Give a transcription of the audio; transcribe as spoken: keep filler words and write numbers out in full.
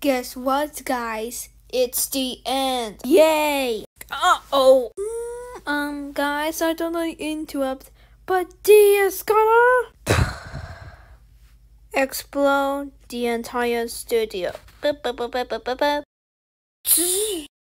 Guess what, guys? It's the end. Yay! Uh-oh. Mm, um, guys, I don't want to interrupt, but D is gonna explode the entire studio.